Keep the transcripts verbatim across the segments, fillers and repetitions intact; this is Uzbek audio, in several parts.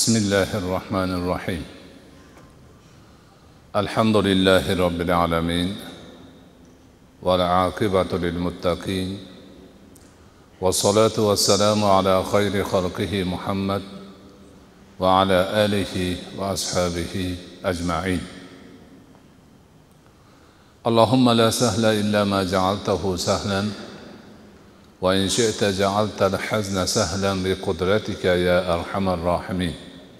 بسم الله الرحمن الرحيم. الحمد لله رب العالمين والعاقبة للمتقين والصلاة والسلام على خير خلقه محمد وعلى آله وأصحابه أجمعين. اللهم لا سهل إلا ما جعلته سهلا وإن شئت جعلت الحزن سهلا بقدرتك يا أرحم الراحمين.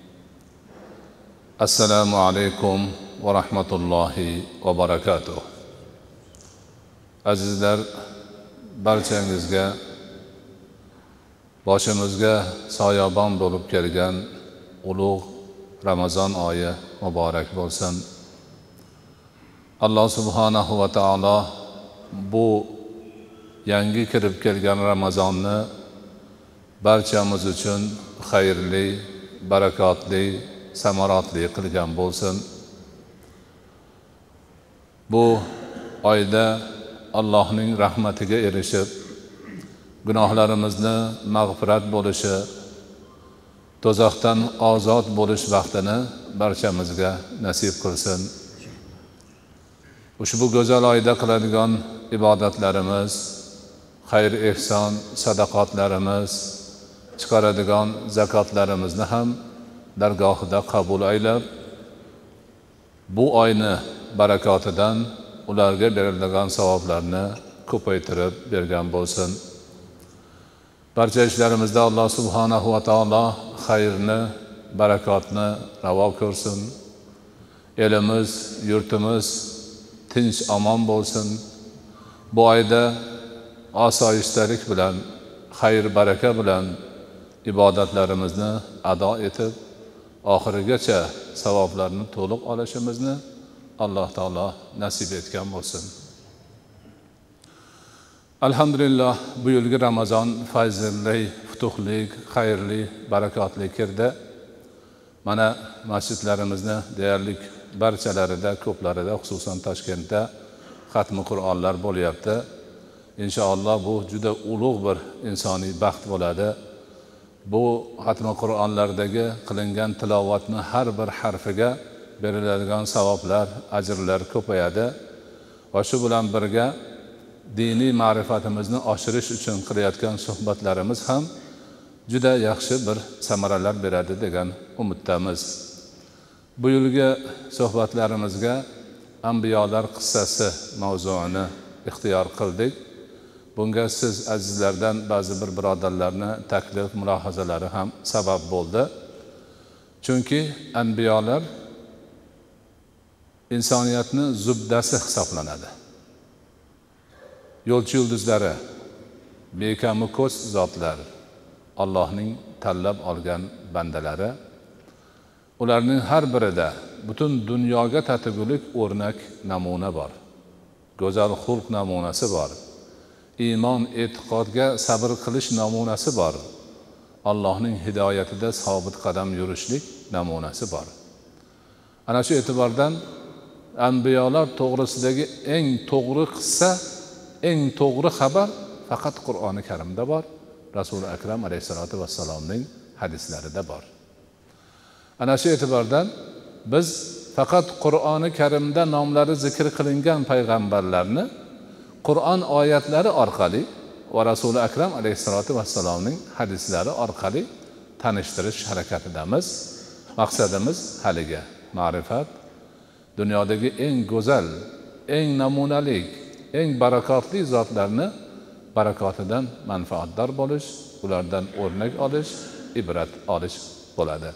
السلام عليكم ورحمة الله وبركاته. Azizlar, barchangizga boshimizga soyabon bo'lib kelgan ulug' Ramazon oyi muborak bo'lsin. Alloh subhanahu va taolo bu yangi kirib kelgan Ramazonni barchamiz uchun xayrli, barakotli, samaratli qilgan bo'lsin. Bu oyda Allohning rahmatiga erishib, gunohlarimizni mag'firat bo'lishi, do'zaxdan ozod bo'lish vaqtini barchamizga nasib qilsin. Ushbu go'zal oyda qiladigan ibodatlarimiz, xayr ehson sadaqotlarimiz, chiqaradigan zakotlarimizni ham dargohida qabul aylab, bu oyni barakotidan ularga beriladigan savoblarni ko'paytirib bergan bo'lsin. Barcha ishlarimizda Alloh subhanahu va taolo xayrni, barakotni ravo ko'rsin. Elimiz, yurtimiz tinch omon bo'lsin. Bu oyda osoyishtalik bilan, xayr baraka bilan ibodatlarimizni ado etib, oxirigacha savoblarni to'liq olishimizni Alloh taolo nasib etgan bo'lsin. Alhamdulillah, bu yilgi Ramazon fayzli, futuhli, xayrli, barakotli kirdi. Mana masjidlarimizni deyarli barchalarida, ko'plarida, xususan Toshkentda xatmi Qur'onlar bo'lyapti. Inshaalloh bu juda ulug' bir insoniy baxt bo'ladi. Bu xatmi Qur'onlardagi qilingan tilovatni har bir harfiga beriladigan savoblar, ajrlar ko'payadi va shu bilan birga diniy ma'rifatimizni oshirish uchun qilayotgan suhbatlarimiz ham juda yaxshi bir samaralar beradi degan umiddamiz. Bu yilgi suhbatlarimizga Anbiyolar qissasi mavzuini ixtiyor qildik. Bunga siz azizlardan ba'zi bir birodarlarni taklif, mulohazalari ham sabab bo'ldi. Chunki anbiyolar insoniyatni zubdasi hisoblanadi. Yo'lchi yulduzlari, bekamu ko'z zotlar, Allohning tanlab olgan bandalari. Ularning har birida butun dunyoga tatigulik o'rnak namuna bor. Go'zal xulq namunasi bor. Iymon, e'tiqodga sabr qilish namunasi bor. Allohning hidoyatida sobit qadam yurishlik namunasi bor. Ana shu e'tibordan anbiyolar to'g'risidagi eng to'g'ri qissa, eng to'g'ri xabar faqat Qur'oni Karimda bor. Rasul akram alayhisolatu vassalomning hadislarida bor. Ana shu e'tibordan biz faqat Qur'oni Karimda nomlari zikr qilingan payg'ambarlarni Qur'on oyatlari orqali va Rasul akram alayhisolatu vassalomning hadislari orqali tanishtirish harakatidamiz. Maqsadimiz haliga ma'rifat, dunyodagi eng go'zal, eng namunali, eng barakotli zotlarni barakotidan manfaatdor bo'lish, ulardan o'rnak olish, ibrat olish bo'ladi.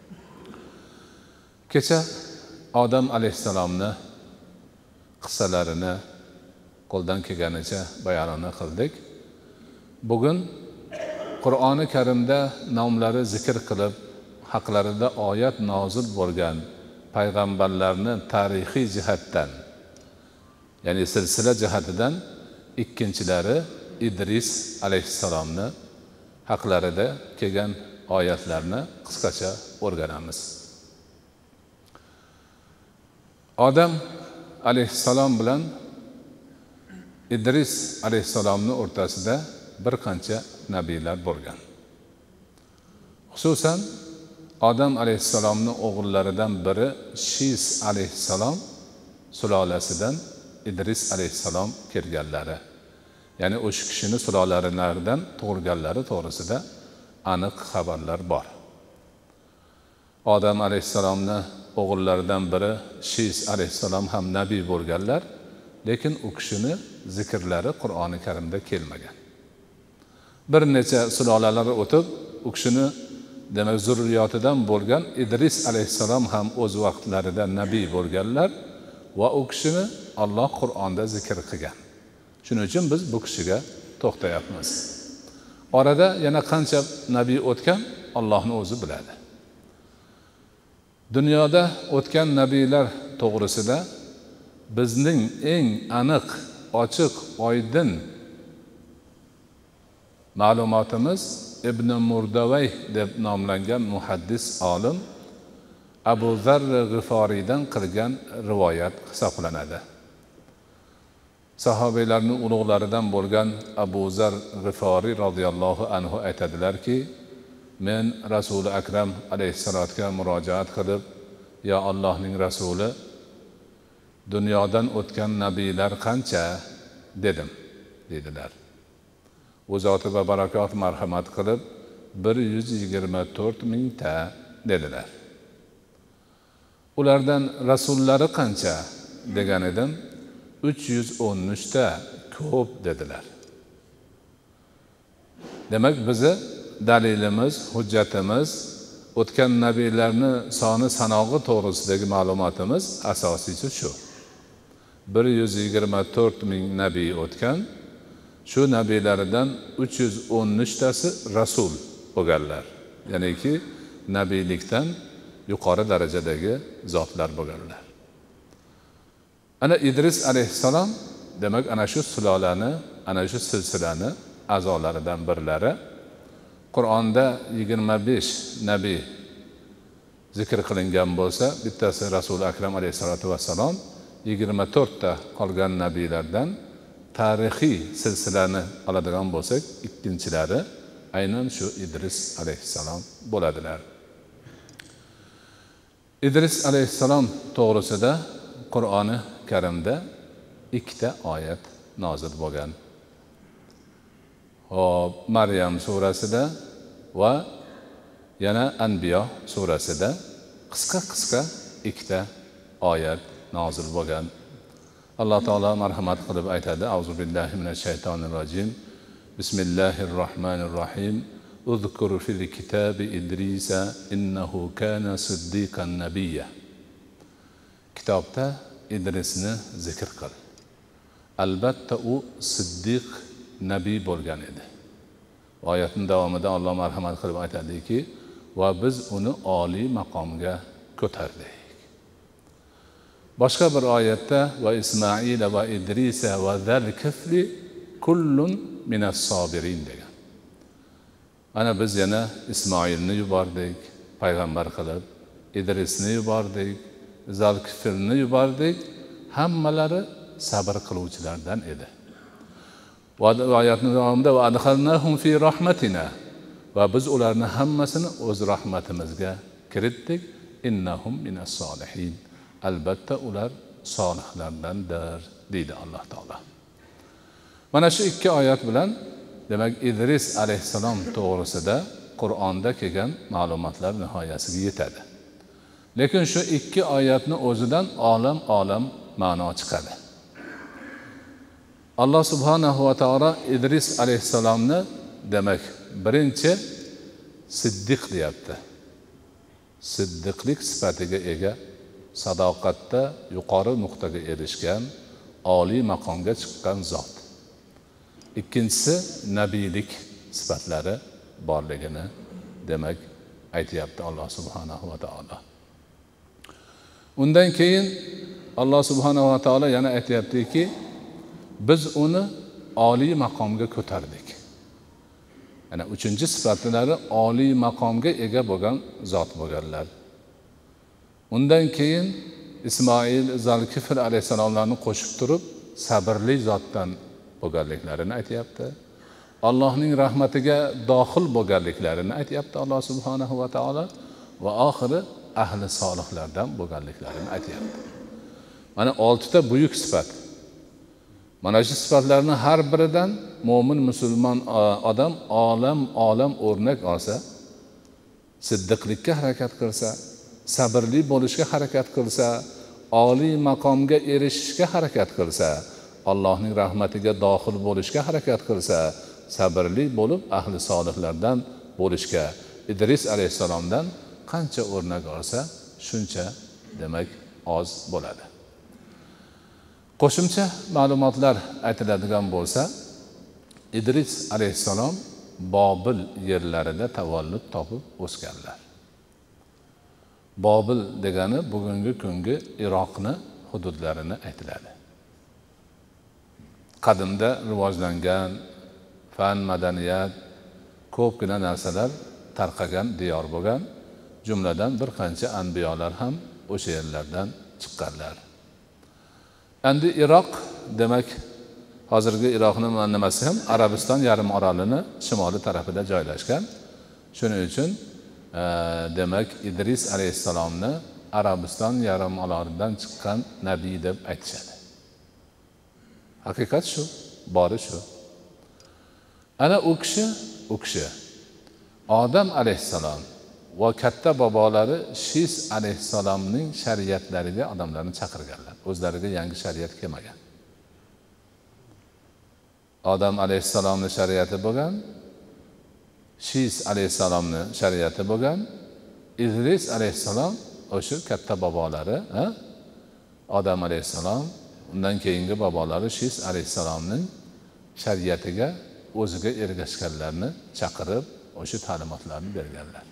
Kecha Odam alayhisalomni qissalarini qo'ldan kelganicha bayonini qildik. Bugun Qur'oni Karimda nomlari zikr qilib, haqlarida oyat nozil bo'lgan payg'ambarlarni tarixiy jihatdan, ya'ni silsila jihatidan ikkinchilari Idris alayhissalomni haqlarida kelgan oyatlarni qisqacha o'rganamiz. Odam alayhissalom bilan Idris alayhissalomning o'rtasida bir qancha nabiylar bo'lgan. Xususan Odam alayhissalomning o'g'illaridan biri Shis alayhissalom sulolasidan Idris alayhissalom kelganlari, ya'ni o'sha kishini sulolalaridan tug'ilganlari to'g'risida aniq xabarlar bor. Odam alayhissalomning o'g'illaridan biri Shis alayhissalom ham nabiy bo'lganlar, lekin u kishini zikrlari Qur'oni Karimda kelmagan. Bir necha sulolalar o'tib, u kishini demak zurriyotidan bo'lgan Idris alayhissalom ham o'z vaqtlarida nabiy bo'lganlar va u kishini Alloh Qur'onda zikr qilgan. Shuning uchun biz bu kishiga to'xtayapmiz. Orada yana qancha nabiy o'tgan Allohning o'zi biladi. Dunyoda o'tgan nabiylar to'g'risida bizning eng aniq, ochiq, oydin ma'lumotimiz Ibn Murdavay deb nomlangan muhaddis olim Abu Zarr G'iforiydan qilgan rivoyat hisoblanadi. Sahobalarning ulug'laridan bo'lgan Abu Zarr G'iforiy radhiyallohu anhu aytadilarki, men Rasuli Akram alayhissalotga murojaat qilib, ya Allohning rasuli, dunyodan o'tgan nabiylar qancha dedim, dedilar. U zoti va barakot marhamat qilib bir yuz yigirma to'rt mingta dedilar. Ulardan rasullari qancha degan edim, uch yuz o'n uch ta ko'p dedilar. Demak, bizi dalilimiz, hujjatimiz o'tgan nabiylarni soni sanog'i to'g'risidagi ma'lumotimiz asosiysi shu. bir yuz yigirma to'rt ming nabiy o'tgan, shu nabiylardan uch yuz o'n uch tasi rasul bo'lganlar. Ya'ni ki nabiylikdan yuqori darajadagi zotlar bo'lganlar. Ana Idris alayhissalom demak ana shu sulolani, ana shu silsilani a'zolaridan birlari. Qur'onda yigirma besh nabiy zikr qilingan bo'lsa, bittasi Rasul Akram alayhisolatu vassalom, yigirma to'rt ta qolgan nabiylardan tarixiy silsilani oladigan bo'lsak, ikkinchilari aynan shu Idris alayhissalom bo'ladilar. Idris alayhissalom to'g'risida Qur'oni Karimda ikkita oyat nozil bo'lgan. Hop, Maryam surasida va yana Anbiyo surasida qisqa-qisqa ikkita oyat nozil bo'lgan. Alloh taolo marhamat qilib aytadi: Auzu billahi minash shaytonir rojim. Bismillahirrohmanirrohim. Uzkur fil kitabi Idrisa innahu kana siddiqan nabiyya. Kitobda Idrisni zikr qil. Albatta u siddiq nabiy bo'lgan edi. Oyatning davomida Alloh marhamat qilib aytadiki, va biz uni oliy maqomga ko'tardik. Boshqa bir oyatda va Ismoil va Idrisa va zal kifli kullun minas sobirin degan. Ana biz yana Ismoilni yubordik payg'ambar qilib, Idrisni yubordik, zal kiflni yubordik, hammalari sabr qiluvchilardan edi. Va oyatning davomida va adxalnahum fi rahmatina, va biz ularni hammasini o'z rahmatimizga kiritdik. Innahum minas solihin. Albatta ular solihlardandir deydi Alloh taolo. Mana shu ikki oyat bilan demak Idris alayhissalom to'g'risida Qur'onda kelgan ma'lumotlar nihoyasiga yetadi. Lekin shu ikki oyatni o'zidan olam-olam ma'no chiqadi. Alloh subhanahu va taolo Idris alayhissalomni demak birinchi siddiq deyapti. Siddiqlik sifatiga ega, sadoqatda yuqori nuqtaga erishgan, oliy maqomga chiqqan zot. Ikkinchisi nabiylik sifatlari borligini demak aytayapti Alloh subhanahu va taolo. Undan keyin Alloh subhanahu va taolo yana aytayaptiki, biz uni oliy maqomga ko'tardik. Yana uchinchi sifatlari oliy maqomga ega bo'lgan zot bo'lganlar. Undan keyin Ismoil, Zalkifl alayhisalomlarni qo'shib turib sabrli zotdan bo'lganliklarini aytayapti. Allohning rahmatiga dohil bo'lganliklarini aytayapti Alloh subhanahu va taolo. va oxiri ahli solihlardan bo'lganliklarini aytyapti. Mana oltita buyuk sifat. Mana shu sifatlarning har biridan mo'min musulmon odam olam olam o'rnak olsa, siddiqlikka harakat qilsa, sabrli bo'lishga harakat qilsa, oliy maqomga erishishga harakat qilsa, Allohning rahmatiga dohil bo'lishga harakat qilsa, sabrli bo'lib ahli solihlardan bo'lishga, Idris alayhissalomdan qancha o'rnak olsa, shuncha demak oz bo'ladi. Qo'shimcha ma'lumotlar aytiladigan bo'lsa, Idris alayhissalom Bobil yerlarida tavallud topib o'sganlar. Bobil degani bugungi kungi Iroqni hududlarini aytiladi. Qadimda rivojlangan fan, madaniyat, ko'pgina narsalar tarqagan diyor bo'lgan, jumladan bir qancha anbiyolar ham o'sha yerlardan chiqqanlar. Endi Iroq demak hozirgi Iroqni nimasi ham Arabiston yarim orolini shimoliy tarafida joylashgan. Shuning uchun e, demak Idris alayhissalomni Arabiston yarim orolidan chiqqan nabiy deb aytishadi. Haqiqat shu, bori shu. Ana u kishi, u kishi Odam alayhissalom va katta bobolari Shis alayhissalomning shariatlariga odamlarni chaqirganlar. O'zlariga yangi shariat kelmagan. Odam alayhissalomning shariati bo'lgan, Shis alayhissalomning shariati bo'lgan, Idris alayhissalom o'sha katta bobolari, ha? Odam alayhissalom, undan keyingi bobolari Shis alayhissalomning shariatiga o'ziga ergashganlarni chaqirib, o'sha ta'limotlarni berganlar.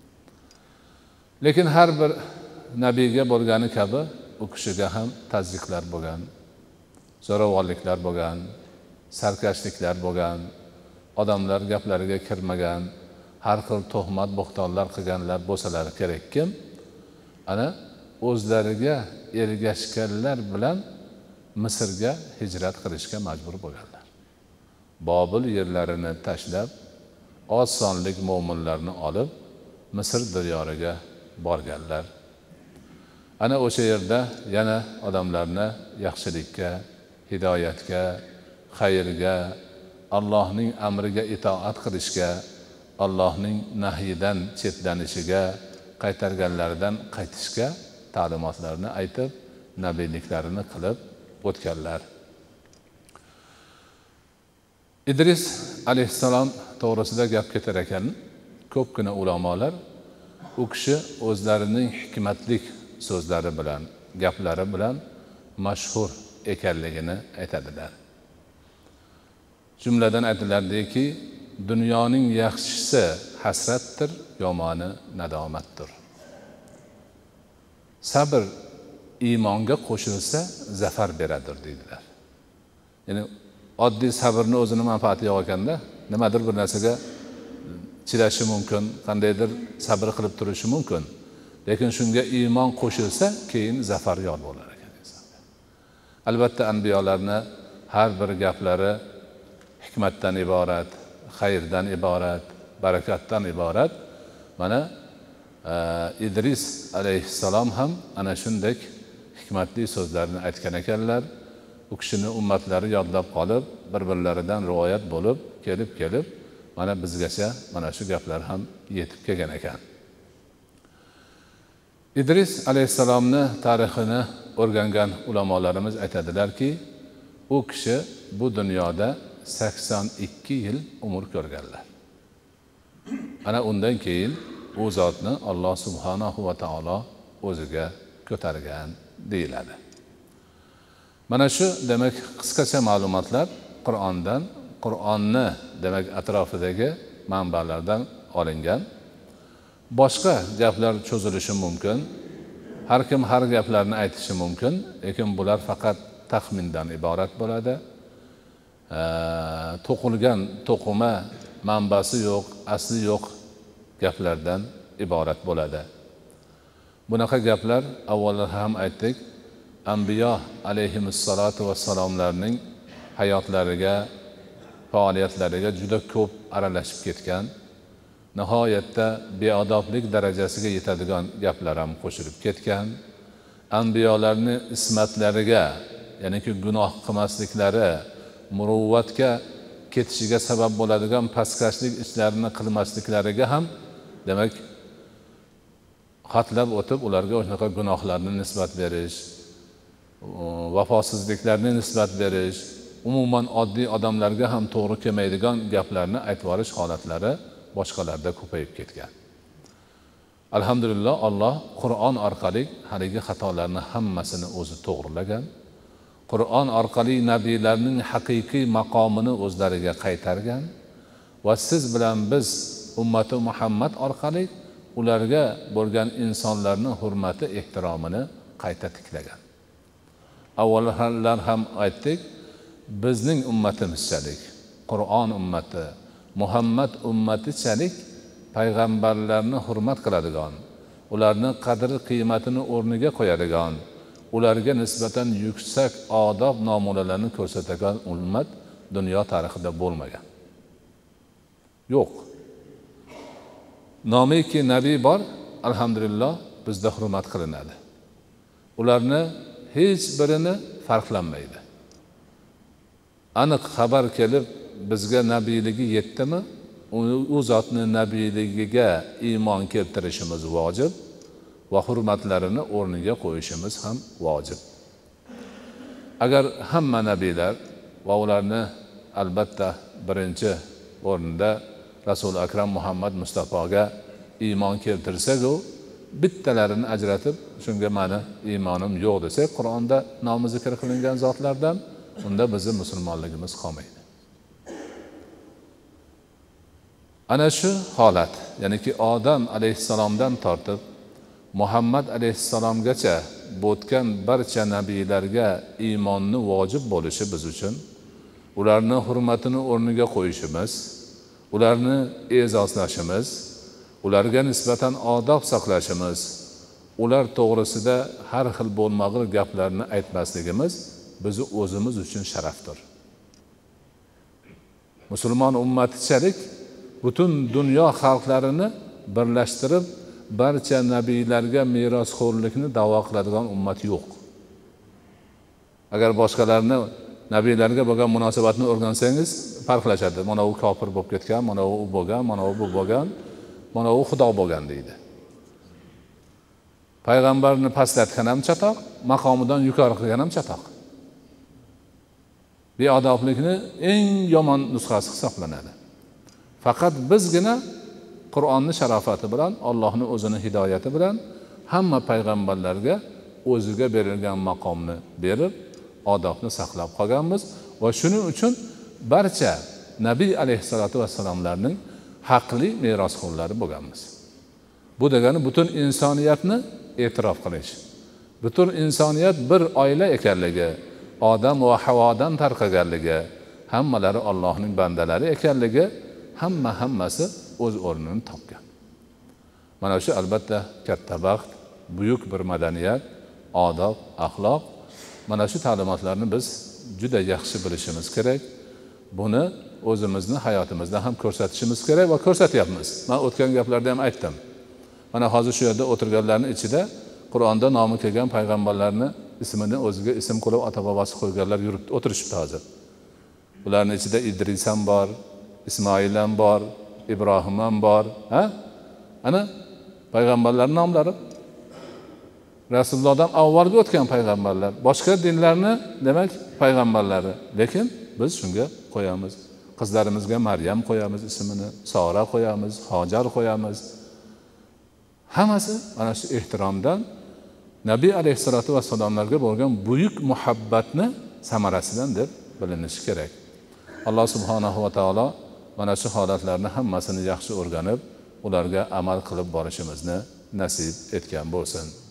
Lekin har bir nabiyga bo'lgani kabi u kishiga ham tazyiqlar bo'lgan, zo'ravonliklar bo'lgan, sarkashliklar bo'lgan, odamlar gaplariga kirmagan, har xil tuhmat, bo'xtonlar qilganlar bo'lsalar kerakki, ana o'zlariga ergashganlar bilan Misrga hijrat qilishga majbur bo'lganlar. Bobil yerlarini tashlab, oz sonlik mo'minlarni olib Misr diyoriga borganlar. Ana o'sha yerda yana odamlarni yaxshilikka, hidoyatga, xayrga, Allohning amriga itoat qilishga, Allohning nahyidan chetlanishiga, qaytarganlaridan qaytishga ta'limotlarni aytib, nabiyliklarini qilib o'tganlar. Idris alayhissalom to'g'risida gap ketar ekan, ko'pgina ulamolar u kishi o'zlarining hikmatlik so'zlari bilan, gaplari bilan mashhur ekanligini aytadilar. Jumladan aytilardiki, dunyoning yaxshisi hasratdir, yomoni nadomatdir. Sabr iymonga qo'shilsa zafar beradir deydilar. Ya'ni oddiy sabrni o'zini manfaati yo'q ekanda, nimadir bir narsaga chidashi mumkin, qandaydir sabr qilib turishi mumkin. Lekin shunga iymon qo'shilsa, keyin zafar yor bo'lar ekan insonga. Albatta anbiyolarni har bir gaplari hikmatdan iborat, xayrdan iborat, barakatdan iborat. Mana e, Idris alayhissalom ham ana shunday hikmatli so'zlarni aytgan ekanlar. U kishini ummatlari yodlab qolib, bir-birlaridan rivoyat bo'lib, kelib-kelib, mana bizgacha mana shu gaplar ham yetib kelgan ekan. Idris alayhissalomni tarixini o'rgangan ulamolarimiz aytadilarki, u kishi bu dunyoda sakson ikki yil umr ko'rganlar. Ana undan keyin u zotni Alloh subhanahu va taolo o'ziga ko'targan deyiladi. Mana shu demak qisqacha ma'lumotlar Qur'ondan, Qur'onni demak atrofidagi manbalardan olingan. Boshqa gaplar cho'zilishi mumkin. Har kim har gaplarni aytishi mumkin, lekin bular faqat taxmindan iborat bo'ladi. To'qilgan to'qima manbasi yo'q, asli yo'q gaplardan iborat bo'ladi. Bunaqa gaplar avvallar ham aytdik, Anbiyo alayhimussalatu vassalomlarning hayotlariga, faoliyatlariga juda ko'p aralashib ketgan. nihoyatda beodoblik darajasiga yetadigan gaplar ham qo'shilib ketgan. Anbiyolarni ismatlariga, ya'niki gunoh qilmasliklari, muruvvatga ketishiga sabab bo'ladigan pastkashlik ishlarini qilmasliklariga ham demak xatlab o'tib ularga o'shaqa gunohlarni nisbat berish, vafosizliklarni nisbat berish, umuman oddiy odamlarga ham to'g'ri kelmaydigan gaplarni aytib yuborish holatlari boshqalarda ko'payib ketgan. Alhamdulillah, Alloh Qur'on orqali haligi xatolarni hammasini o'zi to'g'rilagan. Qur'on orqali nabiylarning haqiqiy maqomini o'zlariga qaytargan va siz bilan biz ummati Muhammad orqali ularga bo'lgan insonlarning hurmati, ehtiromini qayta tiklagan. Avvallar ham aytdik, bizning ummatimizchalik, Qur'on ummati, Muhammad ummatichalik payg'ambarlarni hurmat qiladigan, ularni qadr qiymatini o'rniga qo'yadigan, ularga nisbatan yuksak odob nomunalarni ko'rsatgan ummat dunyo tarixida bo'lmagan. Yo'q. Nomiki nabiy bor, alhamdulillah bizda hurmat qilinadi. Ularni hech birini farqlanmaydi. Aniq xabar kelib bizga nabiyligi yetdimi, u zotning nabiyligiga iymon keltirishimiz vojib va hurmatlarini o'rniga qo'yishimiz ham vojib. Agar hamma nabiylar va ularni albatta birinchi o'rinda Rasul akram Muhammad Mustafoga iymon keltirsak-u, bittalarini ajratib, shunga meni iymonim yo'q desak, Qur'onda nomi zikr qilingan zotlardan, unda bizning musulmonligimiz qolmaydi. Ana shu holat, ya'niki Odam alayhissalomdan tortib Muhammad alayhissalomgacha o'tgan barcha nabiylarga iymonni vojib bo'lishi biz uchun, ularni hurmatini o'rniga qo'yishimiz, ularni e'zozlashimiz, ularga nisbatan odob saqlashimiz, ular to'g'risida har xil bo'lmag'ur gaplarni aytmasligimiz bizni o'zimiz uchun sharafdir. Musulmon ummatichalik butun dunyo xalqlarini birlashtirib barcha nabiylarga merosxo'rlikni da'vo qiladigan ummat yo'q. Agar boshqalarni nabiylarga bo'lgan munosabatni o'rgansangiz farqlashadi. Mana u kofir bo'lib ketgan, mana u bo'lgan, mana u bu bo'lgan, mana u xudo bo'lgan deydi. Payg'ambarni pastlatgan ham chatoq, maqomidan yuqori qilgan ham chatoq. Beodoblikni eng yomon nusxasi hisoblanadi. Faqat bizgina Qur'onning sharofati bilan, Allohning o'zining hidoyati bilan hamma payg'ambarlarga o'ziga berilgan maqomni berib, odobni saqlab qolganmiz va shuning uchun barcha Nabiy alayhisolatu vassalomlarning haqli merosxo'rlari bo'lganmiz. Bu degani butun insoniyatni e'tirof qilish. Butun insoniyat bir oila ekanligi, Odam va Havodan tarqaganligi, hammalari Allohning bandalari ekanligi, hamma hammasi o'z o'rnini topgan. Mana shu albatta katta baxt, buyuk bir madaniyat, odob, axloq. Mana shu ta'limotlarni biz juda yaxshi bilishimiz kerak. Buni o'zimizni hayotimizda ham ko'rsatishimiz kerak va ko'rsatyapmiz. Men o'tgan gaplarda ham aytdim. Mana hozir shu yerda o'tirganlarning ichida Qur'onda nomi kelgan payg'ambarlarni ismini o'ziga ism qilib ota-bobosi qo'yganlar yurib o'tirishibdi hozir. Ularning ichida Idris ham bor, Ismoil ham bor, Ibrohim ham bor, ha? Ana payg'ambarlar nomlari Rasulullohdan avvalgi o'tgan payg'ambarlar, boshqa dinlarni demak payg'ambarlari. Lekin biz shunga qo'yamiz. Qizlarimizga Maryam qo'yamiz ismini, Sora qo'yamiz, Hojar qo'yamiz. Hammasi ana shu ehtiromdan Nabiy alayhisolatu vassalomlarga bo'lgan buyuk muhabbatni samarasidan deb bilinishi kerak. Alloh subhanahu va taolo mana shu holatlarni hammasini yaxshi o'rganib, ularga amal qilib borishimizni nasib etgan bo'lsin.